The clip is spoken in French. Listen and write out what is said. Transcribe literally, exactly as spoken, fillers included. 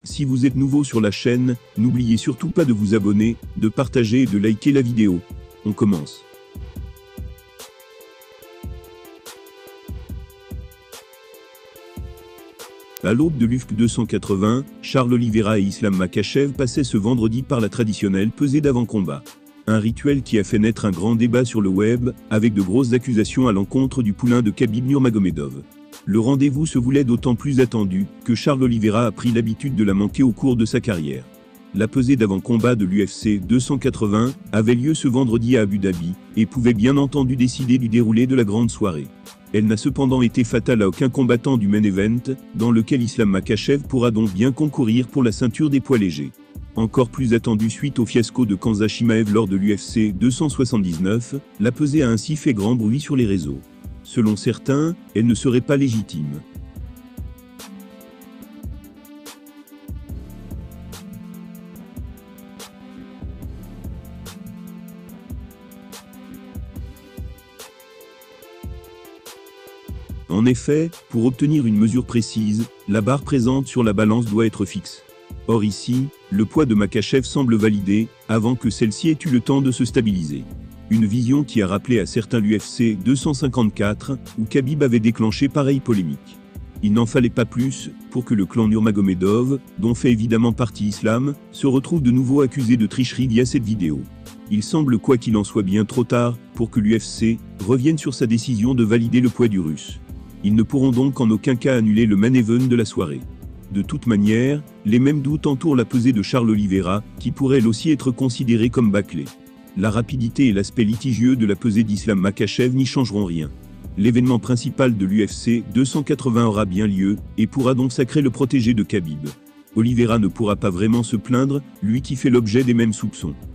Si vous êtes nouveau sur la chaîne, n'oubliez surtout pas de vous abonner, de partager et de liker la vidéo. On commence. À l'aube de l'U F C deux cent quatre-vingts, Charles Oliveira et Islam Makhachev passaient ce vendredi par la traditionnelle pesée d'avant-combat. Un rituel qui a fait naître un grand débat sur le web, avec de grosses accusations à l'encontre du poulain de Khabib Nurmagomedov. Le rendez-vous se voulait d'autant plus attendu que Charles Oliveira a pris l'habitude de la manquer au cours de sa carrière. La pesée d'avant-combat de l'U F C deux cent quatre-vingts avait lieu ce vendredi à Abu Dhabi et pouvait bien entendu décider du déroulé de la grande soirée. Elle n'a cependant été fatale à aucun combattant du main event, dans lequel Islam Makhachev pourra donc bien concourir pour la ceinture des poids légers. Encore plus attendu suite au fiasco de Khamzat Chimaev lors de l'U F C deux cent soixante-dix-neuf, la pesée a ainsi fait grand bruit sur les réseaux. Selon certains, elle ne serait pas légitime. En effet, pour obtenir une mesure précise, la barre présente sur la balance doit être fixe. Or ici, le poids de Makhachev semble validé, avant que celle-ci ait eu le temps de se stabiliser. Une vision qui a rappelé à certains l'U F C deux cent cinquante-quatre, où Khabib avait déclenché pareille polémique. Il n'en fallait pas plus, pour que le clan Nurmagomedov, dont fait évidemment partie Islam, se retrouve de nouveau accusé de tricherie via cette vidéo. Il semble quoi qu'il en soit bien trop tard, pour que l'U F C revienne sur sa décision de valider le poids du Russe. Ils ne pourront donc en aucun cas annuler le main event de la soirée. De toute manière, les mêmes doutes entourent la pesée de Charles Oliveira, qui pourrait elle aussi être considérée comme bâclée. La rapidité et l'aspect litigieux de la pesée d'Islam Makhachev n'y changeront rien. L'événement principal de l'U F C deux cent quatre-vingts aura bien lieu, et pourra donc sacrer le protégé de Khabib. Oliveira ne pourra pas vraiment se plaindre, lui qui fait l'objet des mêmes soupçons.